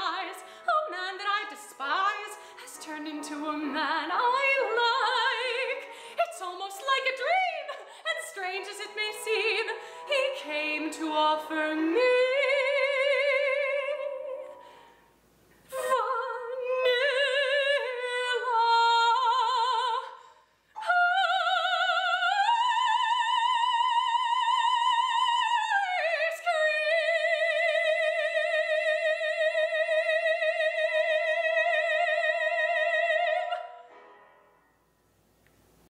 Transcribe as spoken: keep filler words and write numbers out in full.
eyes. A man that I despise has turned into a man I like. It's almost like a dream, and strange as it may seem, he came to offer me